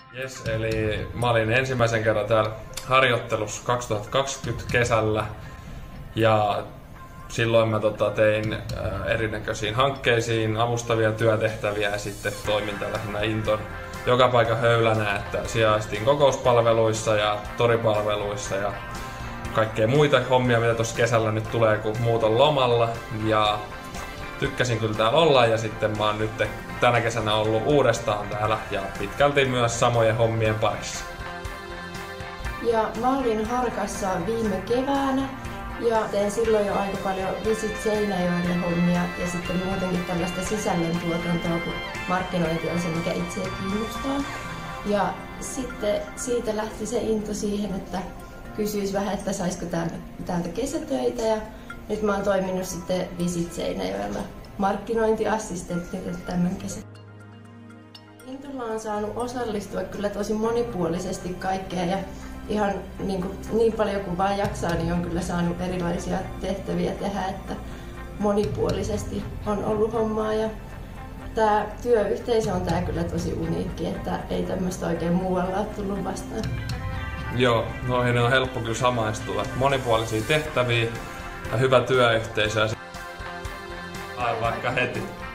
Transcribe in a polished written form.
Jes, eli mä olin ensimmäisen kerran täällä harjoittelussa 2020 kesällä ja silloin mä tein erinäköisiin hankkeisiin avustavia työtehtäviä ja sitten toimin tällaisena Inton joka paikan höylänä, että sijaistin kokouspalveluissa ja toripalveluissa ja kaikkea muita hommia, mitä tuossa kesällä nyt tulee, kun muut on lomalla. Ja tykkäsin kyllä täällä olla ja sitten mä oon nyt tänä kesänä ollut uudestaan täällä ja pitkälti myös samojen hommien parissa. Ja mä olin Harkassa viime keväänä ja tein silloin jo aika paljon Visit Seinäjoelle hommia ja sitten muutenkin tällaista sisällöntuotantoa, kun markkinointi on se, mikä itseä kiinnostaa. Ja sitten siitä lähti se into siihen, että kysyisi vähän, että saisiko täältä kesätöitä ja nyt mä oon toiminut sitten Visit Seinäjoella markkinointiassistenttina tämän kesän. Intolla on saanut osallistua kyllä tosi monipuolisesti kaikkea ja ihan niin paljon kuin vaan jaksaa, niin on kyllä saanut erilaisia tehtäviä tehdä, että monipuolisesti on ollut hommaa ja tämä työyhteisö on tää kyllä tosi uniikki, että ei tämmöistä oikein muualla ole tullut vastaan. Joo, noihin on helppo kyllä samaistua. Monipuolisia tehtäviä ja hyvä työyhteisö. Vaikka heti.